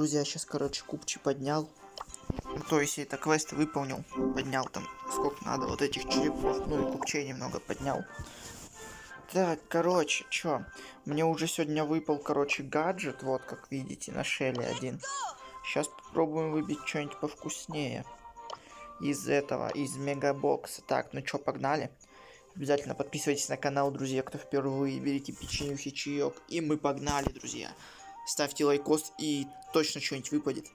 друзья, сейчас, короче, купчи поднял. То есть я это квест выполнил. Поднял там сколько надо вот этих черепов. Ну и купчей немного поднял. Так, короче, чё? Мне уже сегодня выпал, короче, гаджет. Вот, как видите, на Шелле один. Сейчас попробуем выбить что-нибудь повкуснее. Из этого, из мегабокса. Так, ну чё, погнали. Обязательно подписывайтесь на канал, друзья, кто впервые. Берите печенюхи, чаек. И мы погнали, друзья. Ставьте лайкос и точно что-нибудь выпадет.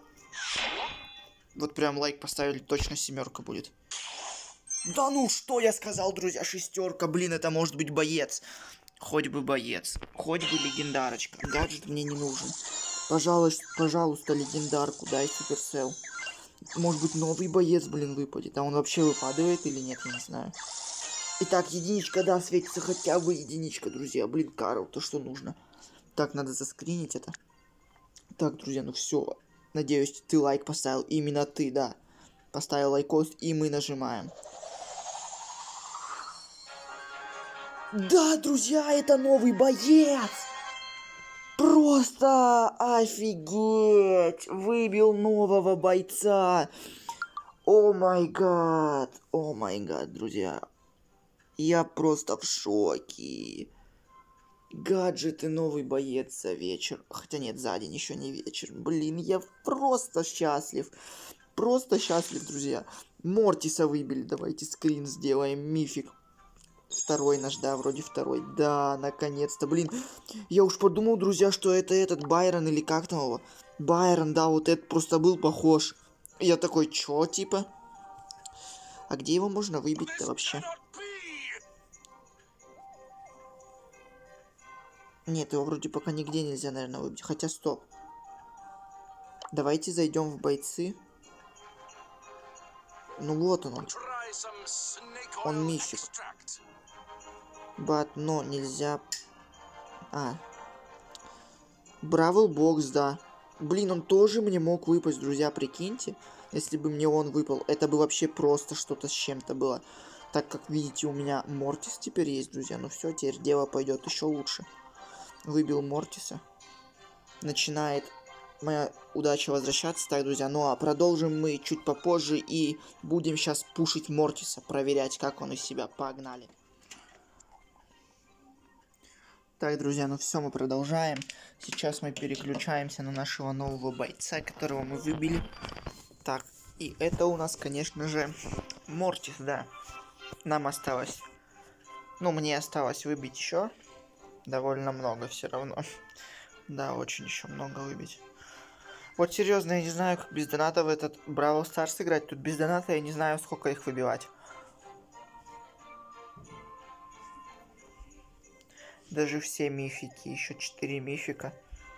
Вот прям лайк поставили, точно 7 будет. Да ну, что я сказал, друзья, 6, блин, это может быть боец. Хоть бы боец, хоть бы легендарочка. Гаджет мне не нужен. Пожалуйста, легендарку, дай Суперсел. Может быть, новый боец, блин, выпадет. А он вообще выпадает или нет, я не знаю. Итак, единичка, да, светится хотя бы единичка, друзья. Блин, Карл, то, что нужно. Так, надо заскринить это. Так, друзья, ну все. Надеюсь, ты лайк поставил. Именно ты, да. Поставил лайкос, и мы нажимаем. Да, друзья, это новый боец! Просто офигеть! Выбил нового бойца! О май гад, друзья. Я просто в шоке. Гаджеты, новый боец за вечер. Хотя нет, за день еще не вечер. Блин, я просто счастлив. Просто счастлив, друзья. Мортиса выбили. Давайте скрин сделаем. Мифик. Второй наш, да, вроде второй. Да, наконец-то, блин. Я уж подумал, друзья, что это этот Байрон или как там его. Байрон, да, вот этот просто был похож. Я такой, чё, типа? А где его можно выбить-то вообще? Нет, его вроде пока нигде нельзя, наверное, выбить. Хотя, стоп. Давайте зайдем в бойцы. Ну вот он. Он мифик. Бат, но нельзя. Бравл бокс, да. Блин, он тоже мне мог выпасть, друзья, прикиньте. Если бы мне он выпал, это бы вообще просто что-то с чем-то было. Так как видите, у меня Мортис теперь есть, друзья. Ну все, теперь дело пойдет еще лучше. Выбил Мортиса. Начинает моя удача возвращаться. Так, друзья, ну а продолжим мы чуть попозже. И будем сейчас пушить Мортиса. Проверять, как он из себя. Погнали. Так, друзья, ну все, мы продолжаем. Сейчас мы переключаемся на нашего нового бойца, которого мы выбили. Так, и это у нас, конечно же, Мортис, да. Нам осталось... Ну, мне осталось выбить еще. Довольно много все равно. Да, очень еще много выбить. Вот серьезно, я не знаю, как без доната в этот Бравл Старс играть. Тут без доната я не знаю, сколько их выбивать. Даже все мифики, еще 4 мифика.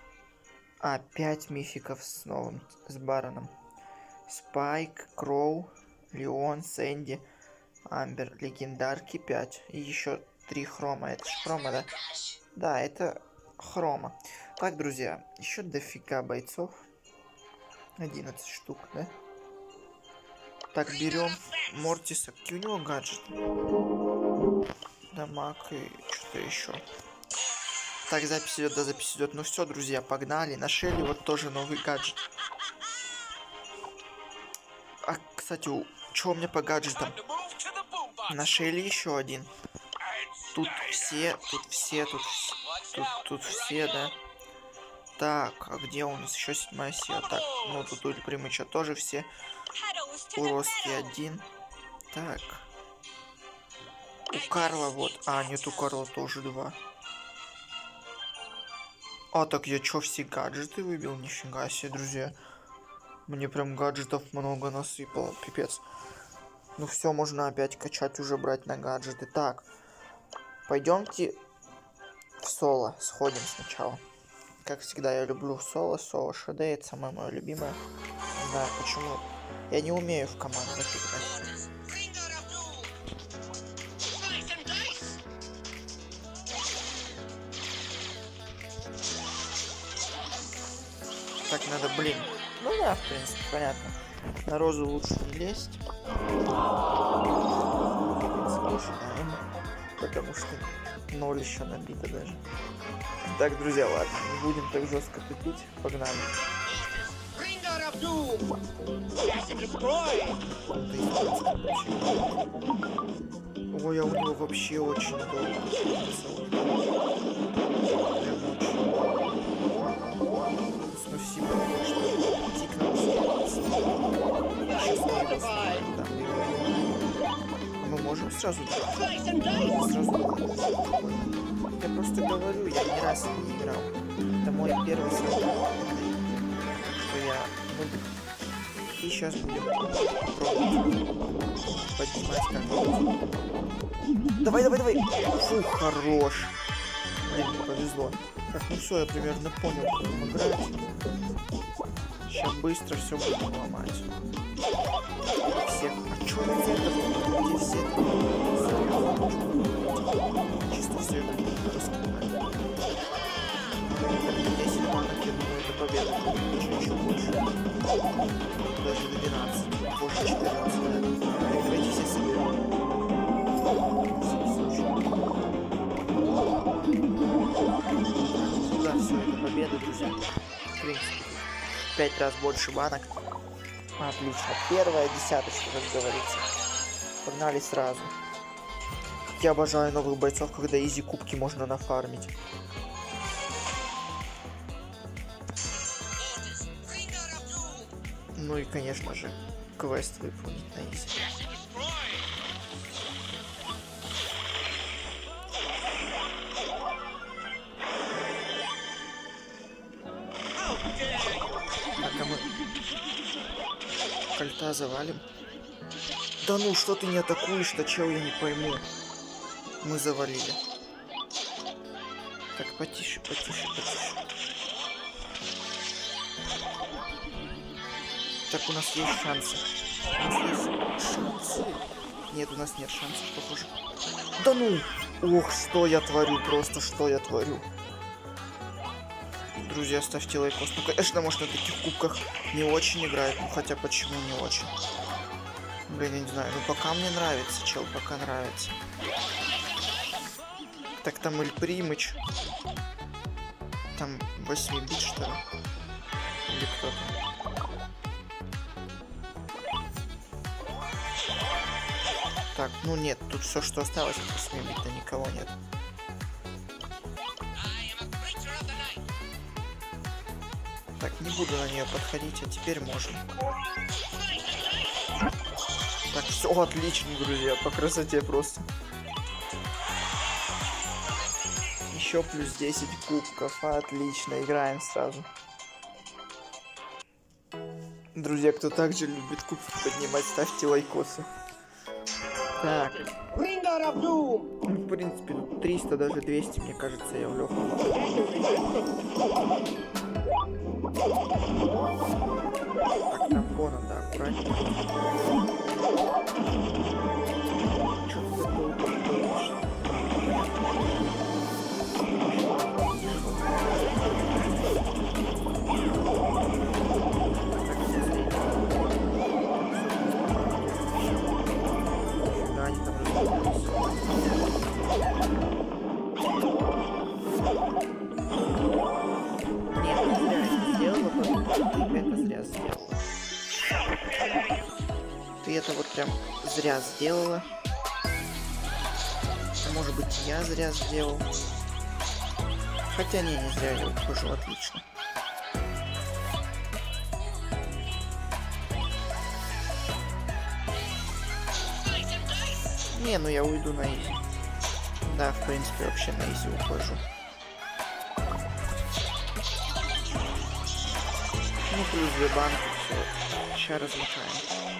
5 мификов с новым, с Бароном. Спайк, Кроу, Леон, Сэнди, Амбер, легендарки 5. И еще 3 хрома. Это ж хрома, да? Да, это хрома. Так, друзья, еще дофига бойцов. 11 штук, да? Так, берем Мортиса. Какие у него гаджеты? Дамаг и что-то еще. Так, запись идет, да, запись идет. Ну все, друзья, погнали. На Шелле вот тоже новый гаджет. А, кстати, что у меня по гаджетам? На Шелле еще один. Тут все, тут все, да. Так, а где у нас еще 7-я сила? Так, ну тут у Примыча тоже все. У Роски 1. Так. У Карла вот. А, нет, у Карла тоже 2. А, так я чё, все гаджеты выбил? Нифига себе, друзья. Мне прям гаджетов много насыпало, пипец. Ну все, можно опять качать, уже брать на гаджеты. Так, пойдемте в соло, сходим сначала. Как всегда, я люблю соло, ШД, это самое мое любимое. Не знаю почему. Я не умею в командах играть. Так надо, блин. Ну да, в принципе, понятно. На розу лучше не лезть. Потому что 0 еще набито даже. Так, друзья, ладно, не будем так жестко тупить. Погнали. Ой, а у него вообще очень долго. Спасибо, что мы можем сразу? Я просто говорю, я ни раз не играл. Это мой первый сразу, что я буду. И сейчас будем пробовать поднимать как-нибудь. Давай. Фу, хорош. Блин, не повезло. Так, ну все, я примерно понял, как им играть. Сейчас быстро все будем ломать. Всех. А чё вы это? Где все? Чисто все это раскрывать. 10 манок, я думаю, это победа. Чуть-чуть больше. Даже 12. Больше 14. Давайте все соберем. Да, все, это победа, друзья. В принципе, 5 раз больше банок. Отлично. Первая десяточка, как говорится. Погнали сразу. Я обожаю новых бойцов, когда изи кубки можно нафармить. Ну и, конечно же, квест выполнить на изи. Так, а мы кольта завалим. Да ну, что ты не атакуешь-то, чел, я не пойму. Мы завалили. Так, потише. Так, у нас есть шансы. Нет, у нас нет шансов, похоже. Да ну! Ох, что я творю, просто что я творю. Друзья, ставьте лайкос. Ну, конечно, может, на таких кубках не очень играет. Ну, хотя почему не очень? Блин, я не знаю. Ну, пока мне нравится, чел, пока нравится. Так, там Эль Примыч. Там 8 бит, что ли? Или кто там? Так, ну нет, тут все, что осталось от 8 бит, никого нет. Так, не буду на нее подходить, а теперь можем. Так, все отлично, друзья, по красоте просто. Еще плюс 10 кубков, отлично, играем сразу. Друзья, кто также любит кубки поднимать, ставьте лайкосы. Так. В принципе, 300, даже 200, мне кажется, я в легком. Так, там Кона, да, аккуратнее. Что-то долго делаешь. Да, они там разбирались. Это зря сделала. Ты это вот прям зря сделала. А может быть, я зря сделал. Хотя не зря, я ухожу, отлично. Не, ну я уйду на изи. Да, в принципе, вообще на изи ухожу. Ну, плюс 2 банки, все. Сейчас размыкаем.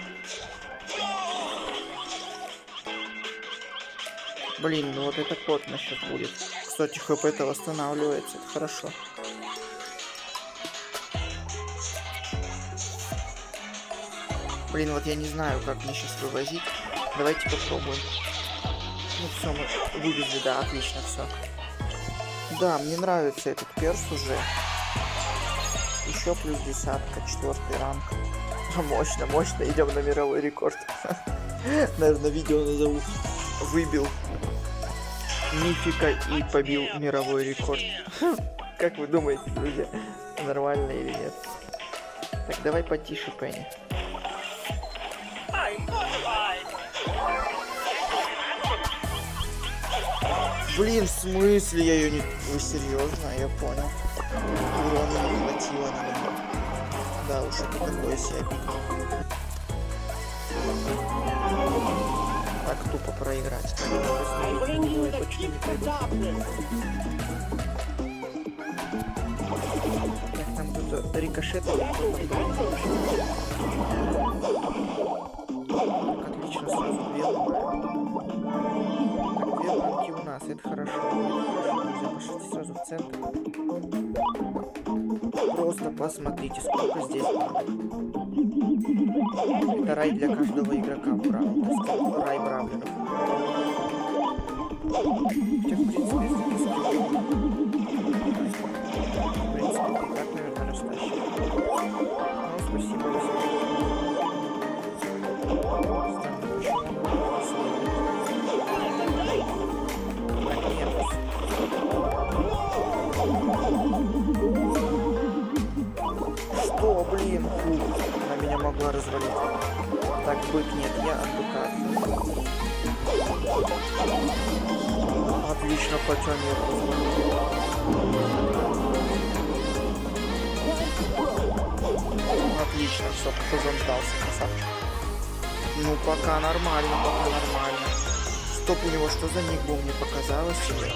Блин, ну вот это потно сейчас будет. Кстати, хп-то восстанавливается, это хорошо. Блин, вот я не знаю, как мне сейчас вывозить. Давайте попробуем. Ну все, мы вывезли, да, отлично, все. Да, мне нравится этот перс уже. Еще плюс 10, 4 ранг. Мощно, мощно, идем на мировой рекорд. Наверное, видео назову «Выбил мифика и побил мировой рекорд». Как вы думаете, друзья, нормально или нет? Так, давай потише, Пенни. Блин, в смысле я ее не... Вы серьезно? Я понял. Урона не хватило на меня. Да уж, это такое себе обидно. Так тупо проиграть. Так, там тут рикошет. Так, отлично, сразу две. Так, две банки у нас, это хорошо. Друзья, пошлите сразу в центр. Просто посмотрите, сколько здесь банок. Это рай для каждого игрока в Бравл. Рай бравлеров. Хотя, в принципе, ты так, наверное, растащишь. Ну, спасибо. Что, блин, фу, она меня могла развалить. Так, бык нет, я от быка. Отлично, хотя нет. Отлично, все, кто сдался, красавчик. Ну, пока нормально, пока нормально. Стоп, у него что за ник был, мне показалось себе.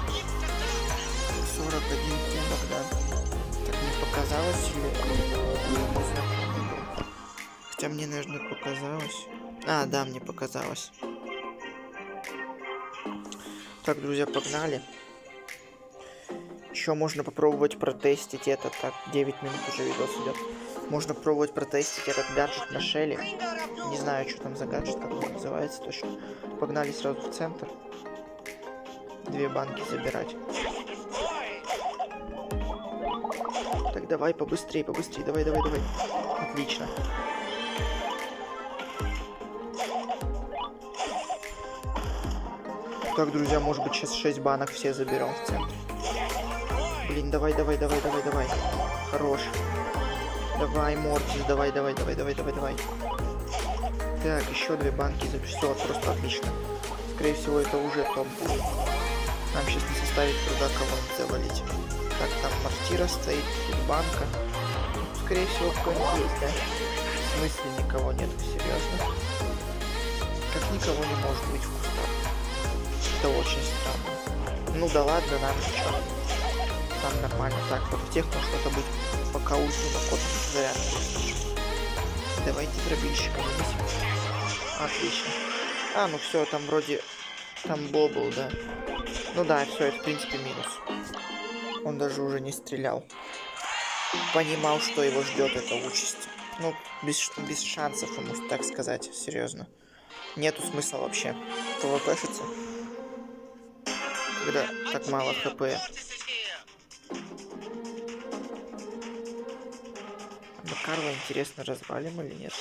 41 кубок, да. Так мне показалось или... Хотя мне, наверное, показалось. А, да, мне показалось. Так, друзья, погнали. Еще можно попробовать протестить этот. Так, 9 минут уже видос идет. Можно пробовать протестить этот гаджет на Шелли. Не знаю, что там за гаджет, как он называется точно. Погнали сразу в центр. 2 банки забирать. Так, давай побыстрее, побыстрее. Давай, давай, давай. Отлично. Так, друзья, может быть, сейчас 6 банок все заберем в центр. Блин, давай, давай, давай, давай, давай. Хорош. Давай, Мортис, давай, давай, давай, давай, давай, давай. Так, еще 2 банки заберем. Все, просто отлично. Скорее всего, это уже топ. Нам сейчас не составит труда кого-нибудь завалить. Так, там Мортира стоит, тут банка. Скорее всего, кто-нибудь есть, да? В смысле никого нет, серьезно? Как никого не может быть в кустах. Это очень странно. Ну да ладно, нам ничего. Там нормально. Так, вот в тех может что-то быть, пока ульту на код заряд. Давайте дробильщика вынесем. Отлично. А, ну все, там вроде... Там бобл, да. Ну да, все, это в принципе минус. Он даже уже не стрелял. Понимал, что его ждет эта участь. Ну, без шансов ему, так сказать, серьезно. Нету смысла вообще ПВПшиться, когда так мало хп. Но Карла, интересно, развалим или нет?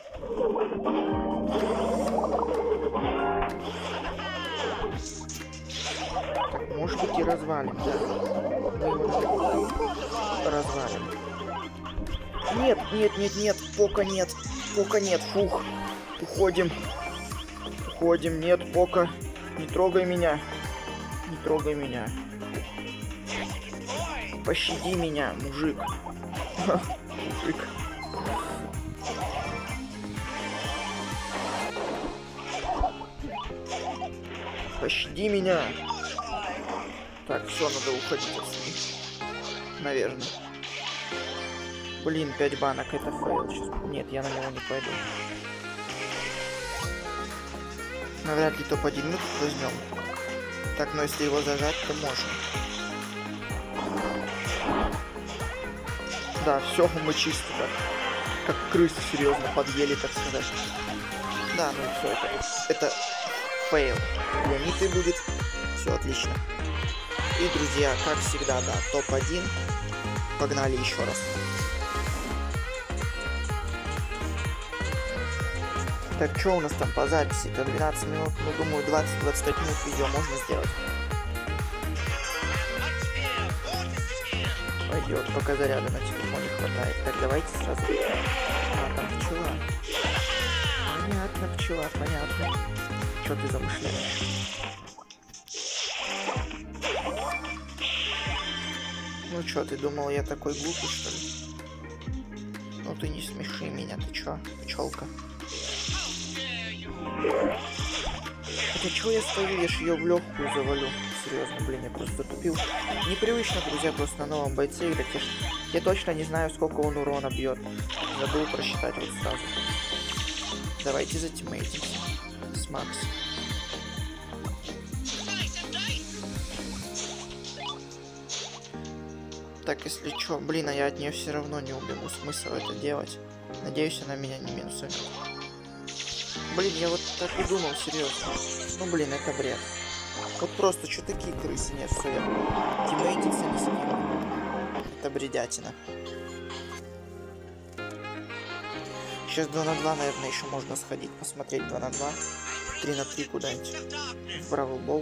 Так, может быть и развалим, да. Мы его развалим. Нет, нет, нет, нет, пока нет. Пока нет, фух. Уходим. Уходим, нет, пока. Не трогай меня. Не трогай меня. Пощади меня, мужик. Мужик. Пощади меня. Так, все, надо уходить отсюда. Наверное. Блин, 5 банок, это фейл сейчас. Нет, я на него не пойду. Навряд ли топ-1 мы тут возьмем. Так, но если его зажать, то можно. Да, все, мы чисто так. Как крысы, серьезно, подъели, так сказать. Да, ну все, это фейл. Леониты будет. Все отлично. И, друзья, как всегда, да, топ-1. Погнали еще раз. Так, что у нас там по записи? Это 12 минут, ну, думаю, 20-25 минут видео можно сделать. Ой, пойдет, пока заряда на телефоне хватает. Так, давайте сразу. А, там пчела. Понятно, пчела, понятно. Что ты замышляешь? Ну чё, ты думал, я такой глупый, что ли? Ну ты не смеши меня, ты чё, пчелка? Хотя чего я стою, я ж ее в легкую завалю. Серьезно, блин, я просто затупил. Непривычно, друзья, просто на новом бойце играть. Я точно не знаю, сколько он урона бьет. Забыл просчитать вот сразу. Давайте затиммейтимся с Макс. Так, если чё, блин, а я от нее все равно не убегу. Смысл это делать? Надеюсь, она меня не минусует. Блин, я вот так и думал, серьезно. Ну блин, это бред. Вот просто что такие крысы, нет, все, я тиммейтиться не с кем. Это бредятина. Сейчас 2 на 2, наверное, еще можно сходить, посмотреть 2 на 2. 3 на 3 куда-нибудь. В Бравл Бол.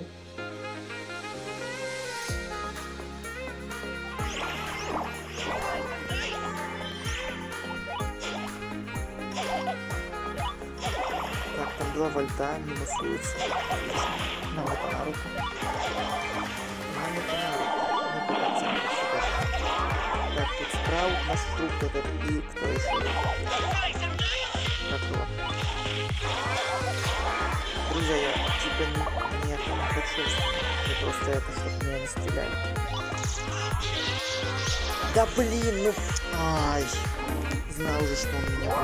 Так, там 2 вольта минусуются. Нам это на руку. Нам это на руку. Мы по центру сюда. Так, тут Спраут, наш фрукт этот и кто еще? Как его? Друзья, я типа не хочу, не просто это, чтобы меня не стреляли. Да блин, ну... Ай, знал уже, что он меня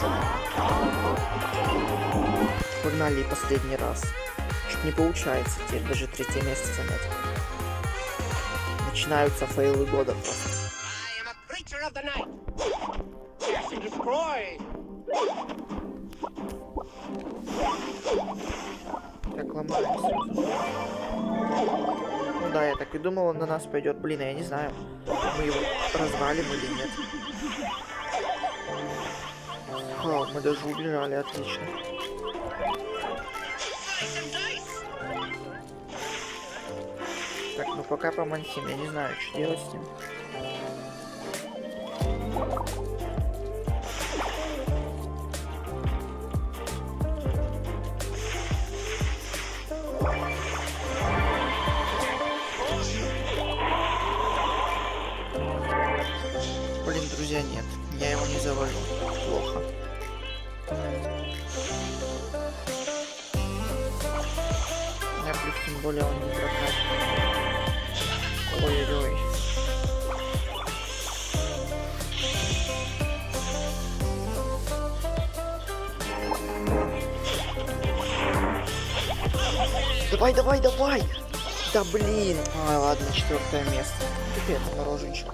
будет. Погнали последний раз. Чуть не получается теперь даже 3-е место занять. Начинаются фейлы года просто. Так, ломаем сразу. Ну да, я так и думал, он на нас пойдет. Блин, я не знаю, мы его развалим или нет. О, мы даже убежали, отлично. Так, ну пока помансим, я не знаю, что делать с ним. Блин, друзья, нет, я его не завалю. Плохо. Я плюс тем более он не прокачан. Ой-ой-ой. Давай, давай, давай! Да блин! А, ладно, 4-е место. Теперь мороженчик.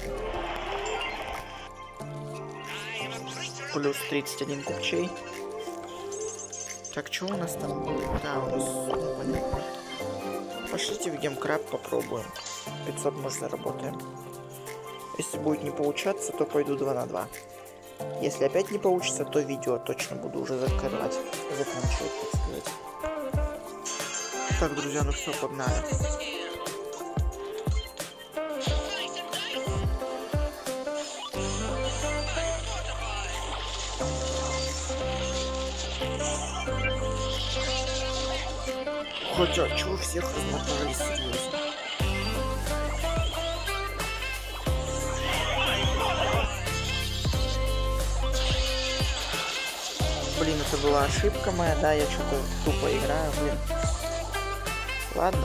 Плюс 31 купчей. Так, что у нас там будет? Да, у нас понятно. Пошлите в геймкраб, попробуем. 500 мы заработаем. Если будет не получаться, то пойду 2 на 2. Если опять не получится, то видео точно буду уже закрывать. Заканчивать, так сказать. Так, друзья, ну все, погнали. Хотя, чего всех размотали, серьезно? Блин, это была ошибка моя, да, я что-то тупо играю, блин. Ладно.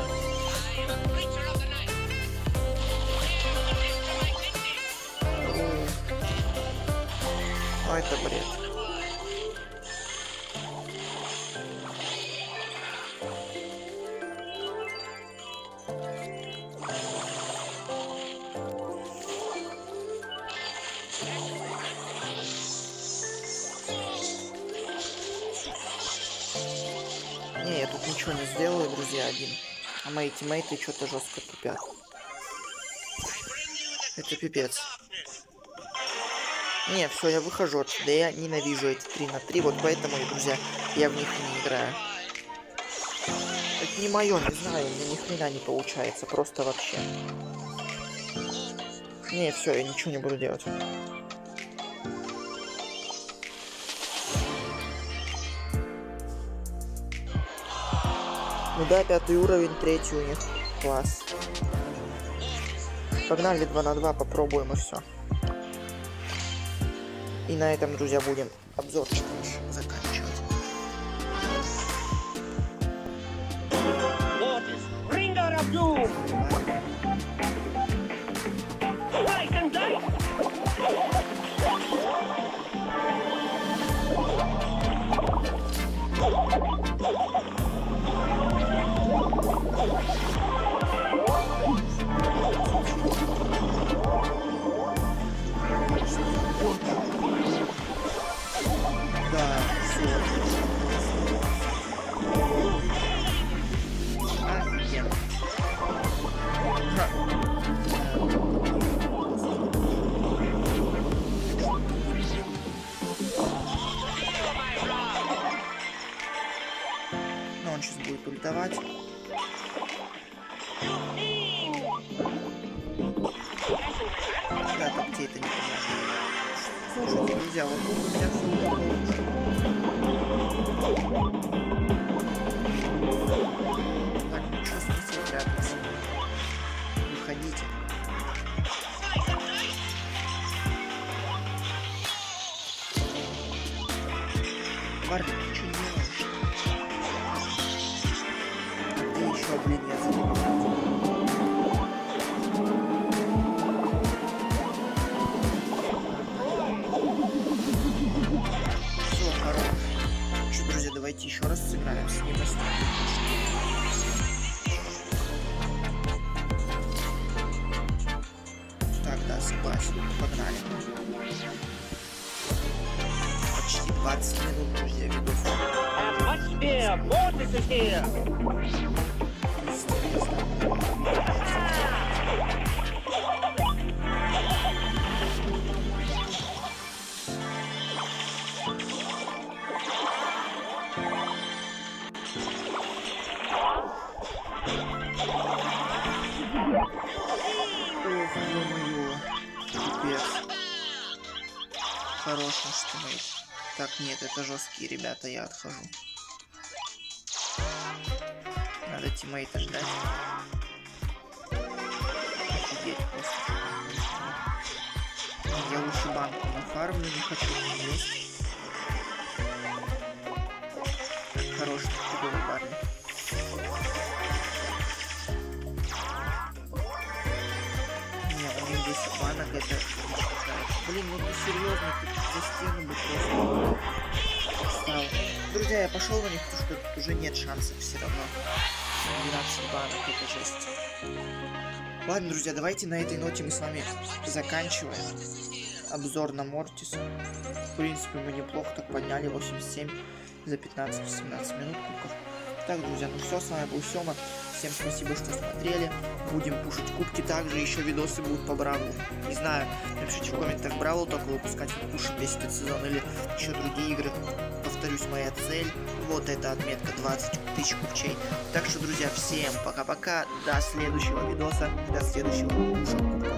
Ну, это бред. Не, я тут ничего не сделаю, друзья, один. А мои тиммейты что-то жестко тупят. Это пипец. Не, все, я выхожу отсюда. Я ненавижу эти 3 на 3. Вот поэтому, друзья, я в них не играю. Это не мое, не знаю, у меня ни хрена не получается. Просто вообще. Не, все, я ничего не буду делать. Ну да, 5-й уровень, 3-й у них. Класс. Погнали 2 на 2, попробуем и все. И на этом, друзья, будем обзорчик заканчивать. Да, все. Офигенно. Но он сейчас будет ультовать. Да, там где-то не понимаю. Слушайте, друзья, вот тут у меня все лучше. Так, ну что смысл прятаться? Выходите. Барни, ты что делаешь? Ты еще, блин, я забыл. Давайте еще раз сыграем с ним. Так, да, согласен. Погнали. Почти 20 минут, друзья, видос. Ох, ё-моё. Пипец. Хорош наш тиммейт. Так, нет, это жесткие ребята, я отхожу. Надо тиммейта ждать. Офигеть просто. Я лучше банку нафармлю, не хочу есть. Хороший фиговый парень. Банок это... Блин, вот ты серьезно, ты за стену бы просто встал. Друзья, я пошел на них, потому что тут уже нет шансов все равно. 12 банок, это жесть. Ладно, друзья, давайте на этой ноте мы с вами заканчиваем обзор на Мортиса. В принципе, мы неплохо так подняли, 87 за 15-17 минут кубков. Так, друзья, ну все, с вами был Сёма. Всем спасибо, что смотрели. Будем пушить кубки. Также еще видосы будут по Бравлу. Не знаю, напишите в комментах, Бравл только выпускать, пушить весь этот сезон или еще другие игры. Повторюсь, моя цель. Вот эта отметка 20 тысяч кубчей. Так что, друзья, всем пока-пока. До следующего видоса. До следующего пуша кубка.